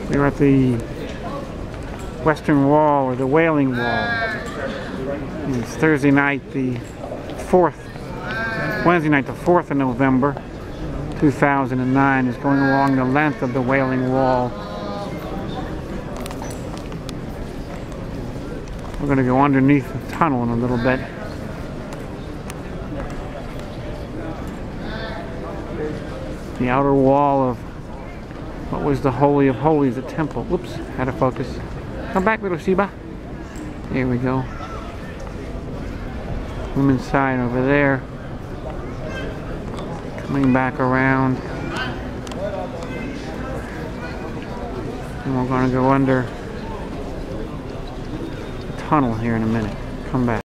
We were at the Western Wall, or the Wailing Wall. It's Thursday night, the 4th, Wednesday night, the 4th of November, 2009. Is going along the length of the Wailing Wall. We're going to go underneath the tunnel in a little bit. The outer wall of what was the Holy of Holies, the temple. Whoops, out of focus. Come back, little Sheba. Here we go. Women's side over there. Coming back around. And we're going to go under the tunnel here in a minute. Come back.